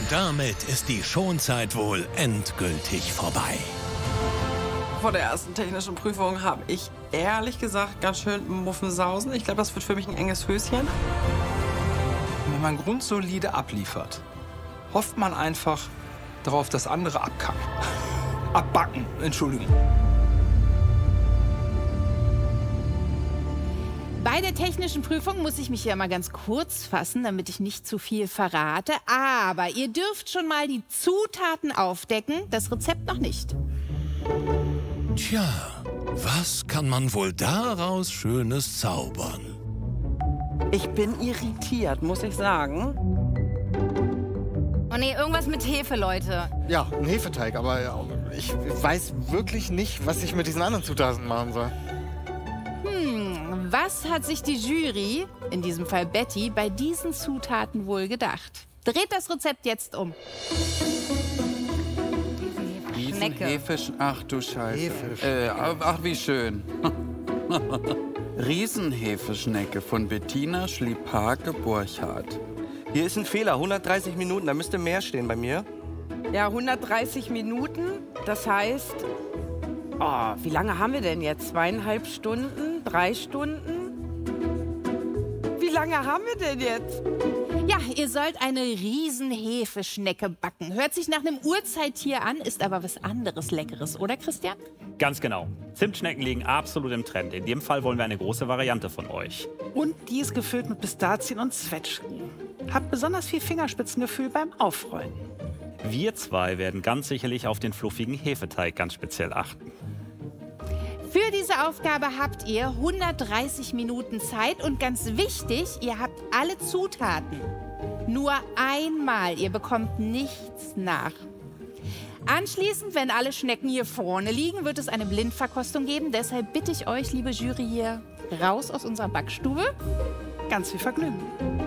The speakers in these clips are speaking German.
damit ist die Schonzeit wohl endgültig vorbei. Vor der ersten technischen Prüfung habe ich ehrlich gesagt ganz schön Muffensausen. Ich glaube, das wird für mich ein enges Höschen. Wenn man grundsolide abliefert, hofft man einfach darauf, dass andere abkacken. Abbacken, Entschuldigung. Bei der technischen Prüfung muss ich mich ja mal ganz kurz fassen, damit ich nicht zu viel verrate. Aber ihr dürft schon mal die Zutaten aufdecken, das Rezept noch nicht. Tja, was kann man wohl daraus Schönes zaubern? Ich bin irritiert, muss ich sagen. Oh nee, irgendwas mit Hefe, Leute. Ja, ein Hefeteig, aber ich weiß wirklich nicht, was ich mit diesen anderen Zutaten machen soll. Was hat sich die Jury, in diesem Fall Betty, bei diesen Zutaten wohl gedacht? Dreht das Rezept jetzt um. Riesenhefisch. Ach du Scheiße. Ach, wie schön. Riesenhefeschnecke von Bettina Schlipake-Borchardt. Hier ist ein Fehler, 130 Minuten, da müsste mehr stehen bei mir. Ja, 130 Minuten, das heißt, wie lange haben wir denn jetzt? 2,5 Stunden? 3 Stunden? Wie lange haben wir denn jetzt? Ja, ihr sollt eine Riesenhefeschnecke backen. Hört sich nach einem Urzeittier an, ist aber was anderes Leckeres, oder Christian? Ganz genau. Zimtschnecken liegen absolut im Trend. In dem Fall wollen wir eine große Variante von euch. Und die ist gefüllt mit Pistazien und Zwetschgen. Habt besonders viel Fingerspitzengefühl beim Aufrollen. Wir zwei werden ganz sicherlich auf den fluffigen Hefeteig ganz speziell achten. Für diese Aufgabe habt ihr 130 Minuten Zeit und ganz wichtig, ihr habt alle Zutaten. Nur einmal, ihr bekommt nichts nach. Anschließend, wenn alle Schnecken hier vorne liegen, wird es eine Blindverkostung geben. Deshalb bitte ich euch, liebe Jury, hier raus aus unserer Backstube. Ganz viel Vergnügen.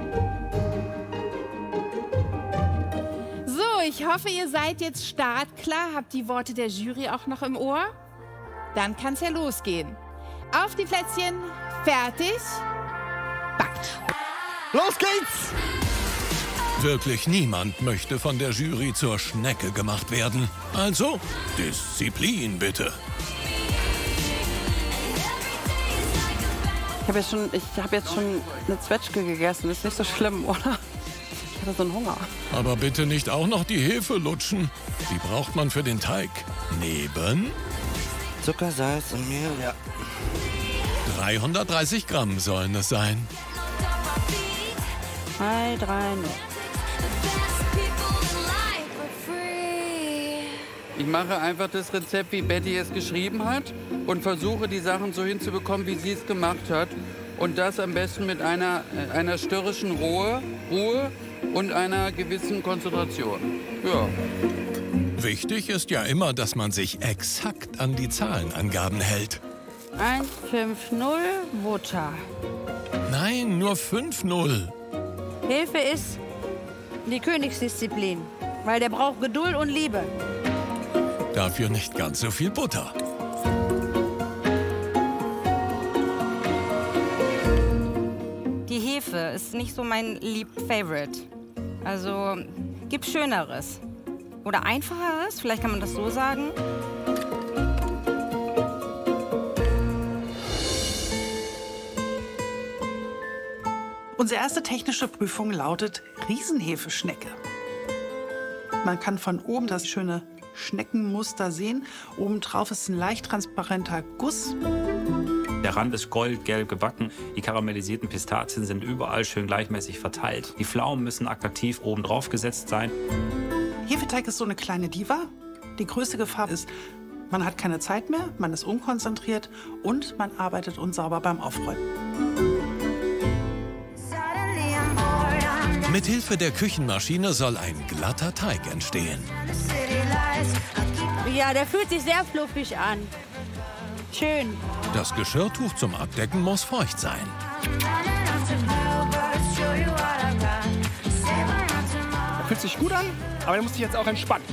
So, ich hoffe, ihr seid jetzt startklar, habt die Worte der Jury auch noch im Ohr. Dann kann's ja losgehen. Auf die Plätzchen, fertig, backt. Los geht's! Wirklich niemand möchte von der Jury zur Schnecke gemacht werden. Also, Disziplin bitte. Ich habe jetzt schon eine Zwetschge gegessen. Ist nicht so schlimm, oder? Ich hatte so einen Hunger. Aber bitte nicht auch noch die Hefe lutschen. Die braucht man für den Teig. Neben Zucker, Salz und Mehl, ja. 330 Gramm sollen es sein. 2, 3, 0. Ich mache einfach das Rezept, wie Betty es geschrieben hat und versuche, die Sachen so hinzubekommen, wie sie es gemacht hat. Und das am besten mit einer störrischen Ruhe und einer gewissen Konzentration. Ja. Wichtig ist ja immer, dass man sich exakt an die Zahlenangaben hält. 150 Butter. Nein, nur 5-0. Hefe ist die Königsdisziplin, weil der braucht Geduld und Liebe. Dafür nicht ganz so viel Butter. Die Hefe ist nicht so mein Favorite. Also gibt Schöneres. Oder Einfacheres, vielleicht kann man das so sagen. Unsere erste technische Prüfung lautet Riesenhefeschnecke. Man kann von oben das schöne Schneckenmuster sehen. Obendrauf ist ein leicht transparenter Guss. Der Rand ist goldgelb gebacken. Die karamellisierten Pistazien sind überall schön gleichmäßig verteilt. Die Pflaumen müssen attraktiv oben drauf gesetzt sein. Hefeteig ist so eine kleine Diva. Die größte Gefahr ist, man hat keine Zeit mehr, man ist unkonzentriert und man arbeitet unsauber beim Aufräumen. Mithilfe der Küchenmaschine soll ein glatter Teig entstehen. Ja, der fühlt sich sehr fluffig an. Schön. Das Geschirrtuch zum Abdecken muss feucht sein. Er fühlt sich gut an, aber er muss sich jetzt auch entspannen.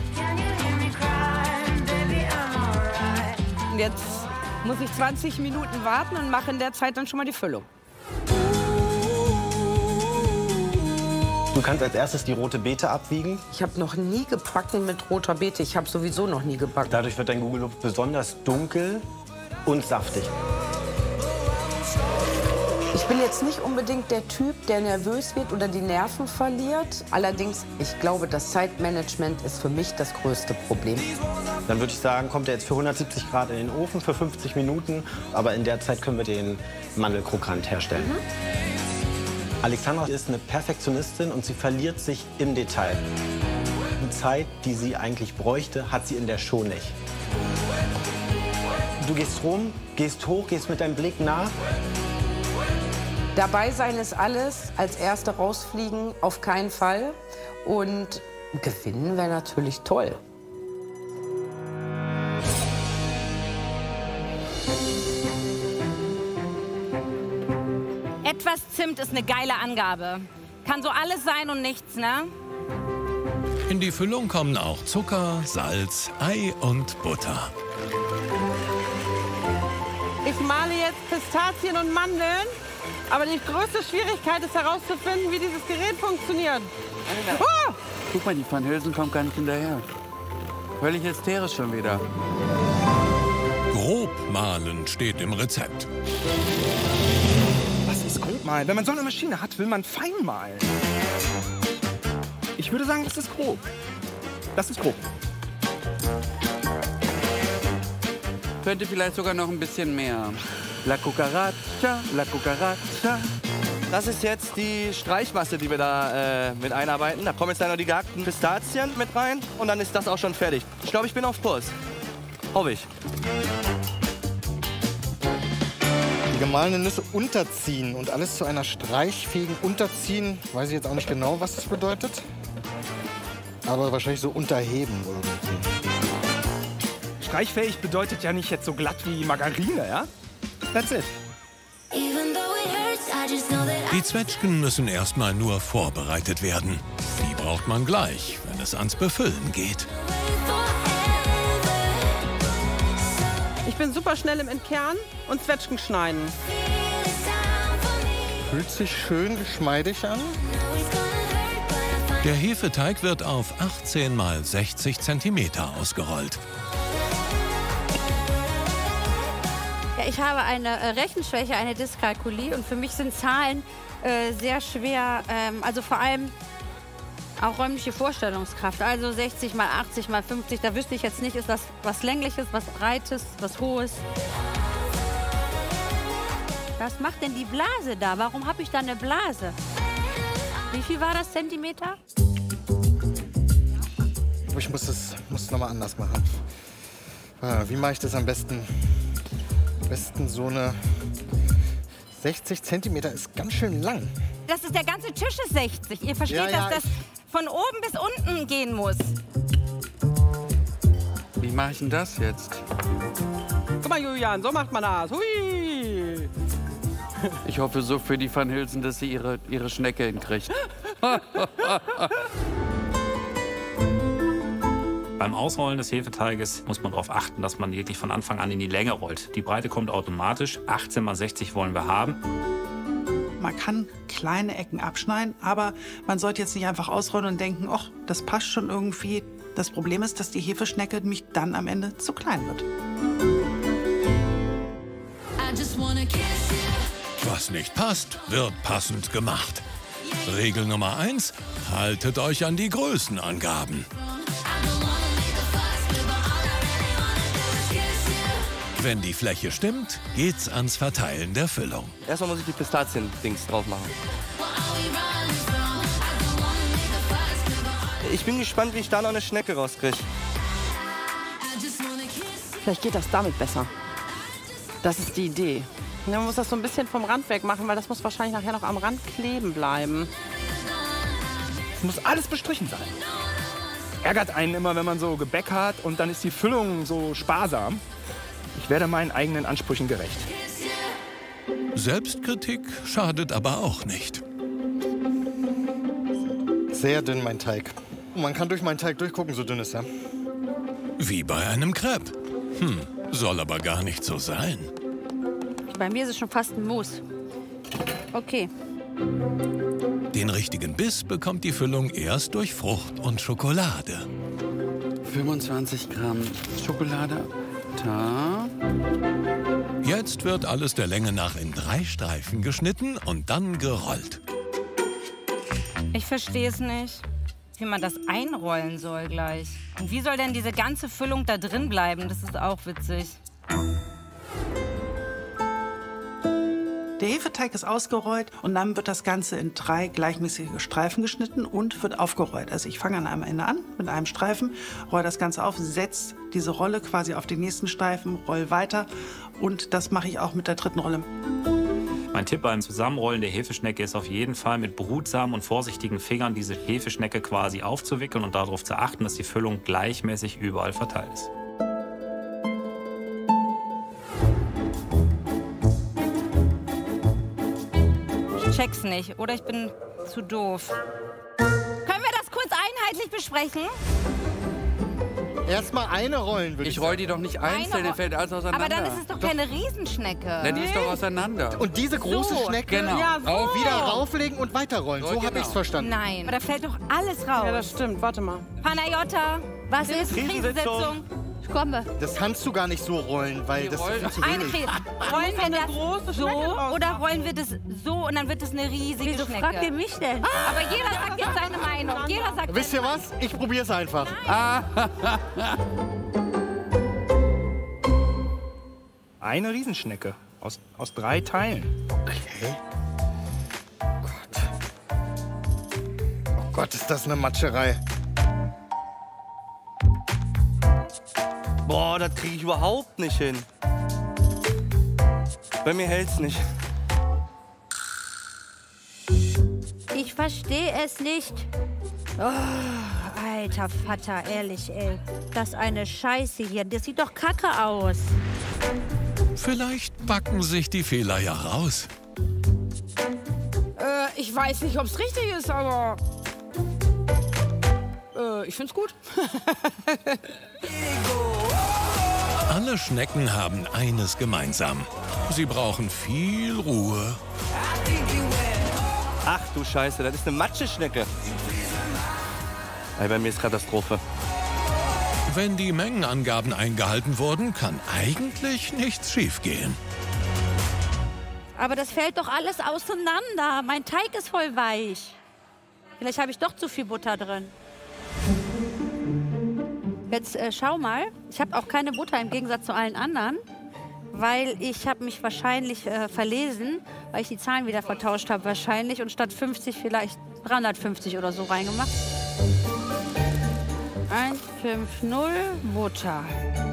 Und jetzt muss ich 20 Minuten warten und mache in der Zeit dann schon mal die Füllung. Du kannst als erstes die rote Beete abwiegen. Ich habe noch nie gebacken mit roter Beete. Ich habe sowieso noch nie gebacken. Dadurch wird dein Gugelhupf besonders dunkel und saftig. Ich bin jetzt nicht unbedingt der Typ, der nervös wird oder die Nerven verliert. Allerdings, ich glaube, das Zeitmanagement ist für mich das größte Problem. Dann würde ich sagen, kommt er jetzt für 170 Grad in den Ofen für 50 Minuten. Aber in der Zeit können wir den Mandelkrokant herstellen. Alexandra ist eine Perfektionistin und sie verliert sich im Detail. Die Zeit, die sie eigentlich bräuchte, hat sie in der Show nicht. Du gehst rum, gehst hoch, gehst mit deinem Blick nach. Dabei sein ist alles. Als Erste rausfliegen auf keinen Fall. Und gewinnen wäre natürlich toll. Etwas Zimt ist eine geile Angabe. Kann so alles sein und nichts, ne? In die Füllung kommen auch Zucker, Salz, Ei und Butter. Ich male jetzt Pistazien und Mandeln. Aber die größte Schwierigkeit ist herauszufinden, wie dieses Gerät funktioniert. Oh! Guck mal, die Van Hülsen kommt gar nicht hinterher. Völlig hysterisch schon wieder. Grob malen steht im Rezept. Was ist grob malen? Wenn man so eine Maschine hat, will man fein malen. Ich würde sagen, das ist grob. Das ist grob. Könnte vielleicht sogar noch ein bisschen mehr. La cucaracha, la cucaracha. Das ist jetzt die Streichmasse, die wir da mit einarbeiten. Da kommen jetzt dann noch die gehackten Pistazien mit rein und dann ist das auch schon fertig. Ich glaube, ich bin auf Kurs. Hoffe ich. Die gemahlenen Nüsse unterziehen und alles zu einer streichfähigen Unterziehen. Weiß ich jetzt auch nicht genau, was das bedeutet. Aber wahrscheinlich so unterheben irgendwie. Streichfähig bedeutet ja nicht jetzt so glatt wie Margarine, ja? That's it. Die Zwetschgen müssen erstmal nur vorbereitet werden. Die braucht man gleich, wenn es ans Befüllen geht. Ich bin super schnell im Entkernen und Zwetschgen schneiden. Fühlt sich schön geschmeidig an. Der Hefeteig wird auf 18 x 60 cm ausgerollt. Ja, ich habe eine Rechenschwäche, eine Dyskalkulie und für mich sind Zahlen sehr schwer, also vor allem auch räumliche Vorstellungskraft. Also 60 x 80 x 50, da wüsste ich jetzt nicht, ist das was Längliches, was Breites, was Hohes. Was macht denn die Blase da? Warum habe ich da eine Blase? Wie viel war das Zentimeter? Ich muss es noch mal anders machen. Wie mache ich das am besten? So eine 60 Zentimeter ist ganz schön lang. Das ist der ganze Tisch ist 60. Ihr versteht, dass das von oben bis unten gehen muss. Wie mache ich denn das jetzt? Guck mal, Julian, so macht man das. Hui! Ich hoffe so für die Van Hülsen, dass sie ihre Schnecke hinkriegt. Beim Ausrollen des Hefeteiges muss man darauf achten, dass man wirklich von Anfang an in die Länge rollt. Die Breite kommt automatisch. 18 x 60 wollen wir haben. Man kann kleine Ecken abschneiden, aber man sollte jetzt nicht einfach ausrollen und denken, ach, das passt schon irgendwie. Das Problem ist, dass die Hefeschnecke nämlich dann am Ende zu klein wird. Was nicht passt, wird passend gemacht. Regel Nummer 1, haltet euch an die Größenangaben. Wenn die Fläche stimmt, geht's ans Verteilen der Füllung. Erstmal muss ich die Pistazien-Dings drauf machen. Ich bin gespannt, wie ich da noch eine Schnecke rauskriege. Vielleicht geht das damit besser. Das ist die Idee. Man muss das so ein bisschen vom Rand weg machen, weil das muss wahrscheinlich nachher noch am Rand kleben bleiben. Es muss alles bestrichen sein. Ärgert einen immer, wenn man so Gebäck hat und dann ist die Füllung so sparsam. Ich werde meinen eigenen Ansprüchen gerecht. Selbstkritik schadet aber auch nicht. Sehr dünn, mein Teig. Man kann durch meinen Teig durchgucken, so dünn ist er. Wie bei einem Crepe. Soll aber gar nicht so sein. Bei mir ist es schon fast ein Mousse. Okay. Den richtigen Biss bekommt die Füllung erst durch Frucht und Schokolade. 25 Gramm Schokolade. Da. Jetzt wird alles der Länge nach in 3 Streifen geschnitten und dann gerollt. Ich verstehe es nicht, wie man das einrollen soll gleich. Und wie soll denn diese ganze Füllung da drin bleiben? Das ist auch witzig. Der Hefeteig ist ausgerollt und dann wird das Ganze in 3 gleichmäßige Streifen geschnitten und wird aufgerollt. Also ich fange an einem Ende an mit einem Streifen, rolle das Ganze auf, setze diese Rolle quasi auf den nächsten Streifen, roll weiter und das mache ich auch mit der 3. Rolle. Mein Tipp beim Zusammenrollen der Hefeschnecke ist auf jeden Fall mit behutsamen und vorsichtigen Fingern diese Hefeschnecke quasi aufzuwickeln und darauf zu achten, dass die Füllung gleichmäßig überall verteilt ist. Ich check's nicht, oder ich bin zu doof. Können wir das kurz einheitlich besprechen? Erstmal eine rollen, würde ich Ich roll die doch nicht einzeln, dann fällt alles auseinander. Aber dann ist es doch keine Riesenschnecke. Na, die ist doch auseinander. Und diese große So, Schnecke genau. Ja, so. auch wieder rauflegen und weiterrollen. So habe genau. ich es verstanden. Nein, aber da fällt doch alles raus. Ja, das stimmt. Warte mal. Panayota, Was ist? Krisensitzung. Ich komme. Das kannst du gar nicht so rollen, weil das ist viel zu Eine wenig. Krise. Rollen wir eine das große so Schnecke raus. oder rollen wir das so und dann wird es eine riesige Wieso Schnecke? fragt ihr mich denn? Aber jeder sagt jetzt seine Meinung. Jeder sagt Wisst ihr was? Ich probiere es einfach. Eine Riesenschnecke aus 3 Teilen. Okay. Oh Gott, ist das eine Matscherei. Boah, das kriege ich überhaupt nicht hin. Bei mir hält's nicht. Ich verstehe es nicht. Oh, alter Vater, ehrlich, ey. Das ist eine Scheiße hier. Das sieht doch kacke aus. Vielleicht backen sich die Fehler ja raus. Ich weiß nicht, ob es richtig ist, aber ich find's gut. Alle Schnecken haben eines gemeinsam. Sie brauchen viel Ruhe. Ach du Scheiße, das ist eine Matscheschnecke. Ey, bei mir ist Katastrophe. Wenn die Mengenangaben eingehalten wurden, kann eigentlich nichts schiefgehen. Aber das fällt doch alles auseinander. Mein Teig ist voll weich. Vielleicht habe ich doch zu viel Butter drin. Jetzt schau mal. Ich habe auch keine Butter im Gegensatz zu allen anderen. Weil ich habe mich wahrscheinlich verlesen, weil ich die Zahlen wieder vertauscht habe wahrscheinlich und statt 50 vielleicht 350 oder so reingemacht. 150 Butter.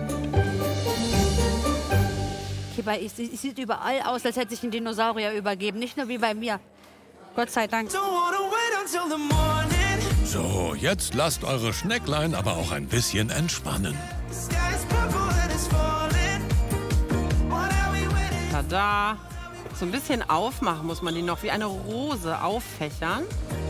Okay, es sieht überall aus, als hätte sich ein Dinosaurier übergeben. Nicht nur wie bei mir. Gott sei Dank. So, jetzt lasst eure Schnecklein aber auch ein bisschen entspannen. Tada. So ein bisschen aufmachen muss man die noch, wie eine Rose auffächern.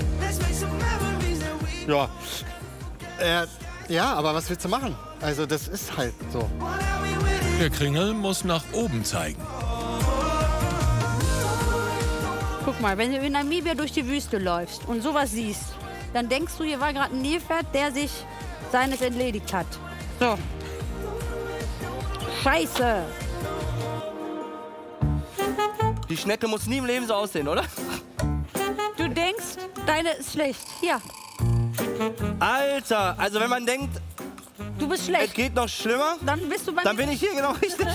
Ja. Ja, aber was willst du machen? Also das ist halt so. Der Kringel muss nach oben zeigen. Guck mal, wenn du in Namibia durch die Wüste läufst und sowas siehst, dann denkst du, hier war gerade ein Nilpferd, der sich seines entledigt hat. So. Scheiße. Die Schnecke muss nie im Leben so aussehen, oder? Du denkst, deine ist schlecht. Hier. Alter, also wenn man denkt, du bist es schlecht, geht noch schlimmer, dann bist du bei dann mir. bin ich hier genau richtig.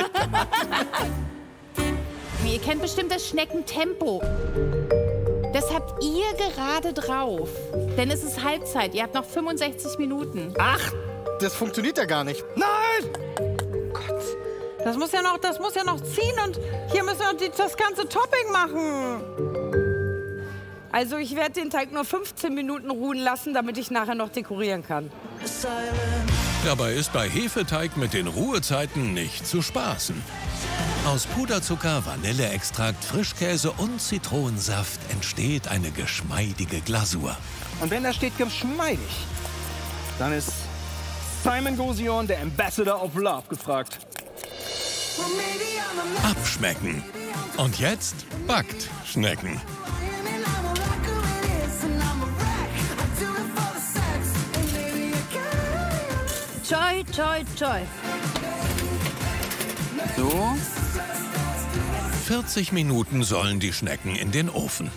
Ihr kennt bestimmt das Schneckentempo. Das habt ihr gerade drauf. Denn es ist Halbzeit. Ihr habt noch 65 Minuten. Ach, das funktioniert ja gar nicht. Nein! Das muss ja noch ziehen und hier müssen wir noch das ganze Topping machen. Also ich werde den Teig nur 15 Minuten ruhen lassen, damit ich nachher noch dekorieren kann. Dabei ist bei Hefeteig mit den Ruhezeiten nicht zu spaßen. Aus Puderzucker, Vanilleextrakt, Frischkäse und Zitronensaft entsteht eine geschmeidige Glasur. Und wenn da steht geschmeidig, dann ist Simon Gauzion, der Ambassador of Love, gefragt. Abschmecken. Und jetzt backt Schnecken. Toi, toi, toi. So. 40 Minuten sollen die Schnecken in den Ofen.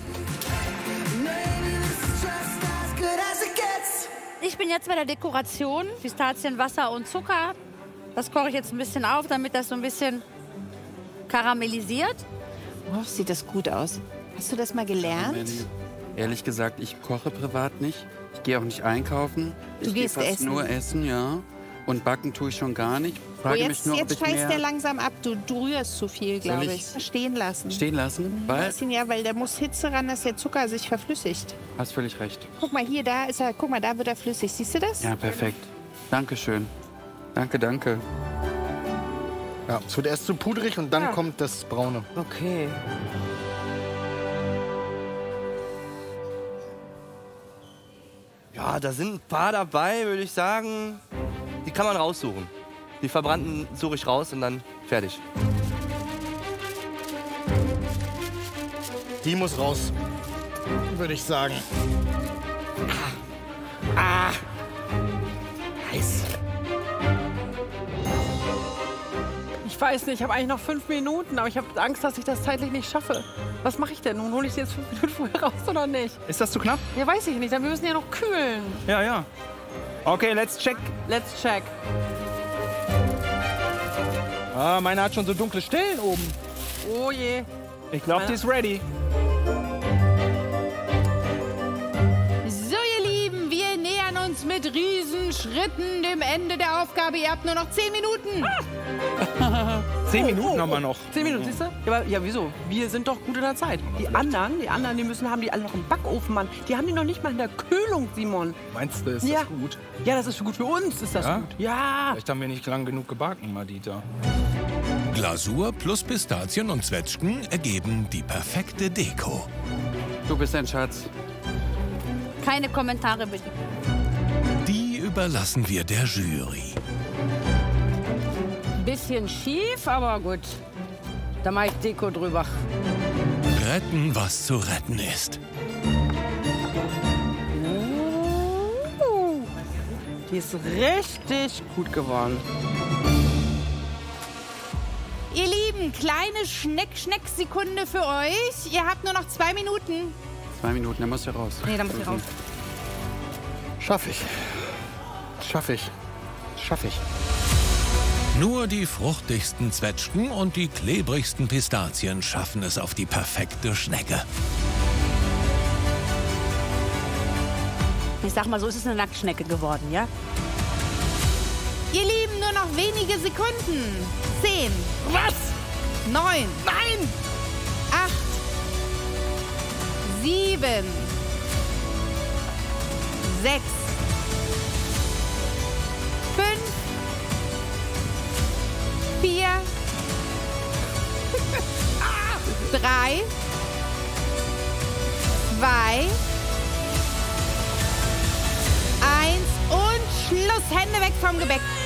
Ich bin jetzt bei der Dekoration. Pistazien, Wasser und Zucker. Das koche ich jetzt ein bisschen auf, damit das so ein bisschen karamellisiert. Oh, sieht das gut aus. Hast du das mal gelernt? Ehrlich gesagt, ich koche privat nicht. Ich gehe auch nicht einkaufen. Du gehst fast essen? nur essen, ja. Und backen tue ich schon gar nicht. Oh, Frage jetzt mich nur, ob ich scheißt mehr der langsam ab. Du rührst zu viel, glaube Soll ich. ich Stehen lassen. stehen lassen, weil Ja, weil da muss Hitze ran, dass der Zucker sich verflüssigt. hast völlig recht. Guck mal, hier, da ist er. Guck mal, da wird er flüssig. Siehst du das? Ja, perfekt. Dankeschön. Danke, danke. Ja, es wird erst zu pudrig und dann kommt das Braune. Okay. Ja, da sind ein paar dabei, würde ich sagen. Die kann man raussuchen. Die verbrannten suche ich raus und dann fertig. Die muss raus, würde ich sagen. Heiß. Ich weiß nicht, ich habe eigentlich noch 5 Minuten, aber ich habe Angst, dass ich das zeitlich nicht schaffe. Was mache ich denn nun? Hole ich sie jetzt 5 Minuten vorher raus oder nicht? Ist das zu knapp? Ja, weiß ich nicht. Wir müssen ja noch kühlen. Ja, ja. Okay, let's check. Let's check. Ah, meine hat schon so dunkle Stellen oben. Oh je. Ich glaube, die ist ready. So, ihr Lieben, wir nähern uns mit Riesenschritten dem Ende der Aufgabe. Ihr habt nur noch 10 Minuten. 10 Minuten haben wir noch. 10 Minuten, siehst du? Ja, aber, ja, wieso? Wir sind doch gut in der Zeit. Die anderen, haben die alle noch im Backofen, Mann. Die haben die noch nicht mal in der Kühlung, Simon. Meinst du, ist Ja. das gut? Ja, das ist gut für uns, ist das Ja? gut. Ja. Vielleicht haben wir nicht lang genug gebacken, Madita. Glasur plus Pistazien und Zwetschgen ergeben die perfekte Deko. Du bist ein Schatz. Keine Kommentare bitte. Die überlassen wir der Jury. Bisschen schief, aber gut. Da mache ich Deko drüber. Retten, was zu retten ist. Die ist richtig gut geworden. Ihr Lieben, kleine Schneck-Schneck-Sekunde für euch. Ihr habt nur noch 2 Minuten. 2 Minuten, dann musst du raus. Nee, da muss ich raus. Schaff ich. Schaff ich. Schaff ich. Nur die fruchtigsten Zwetschgen und die klebrigsten Pistazien schaffen es auf die perfekte Schnecke. Ich sag mal, so ist es eine Nacktschnecke geworden, ja? Ihr Lieben, nur noch wenige Sekunden. 10. Was? 9. Nein! 8. 7. 6. 5. 4. 3. 2. 1 und Schluss. Hände weg vom Gebäck.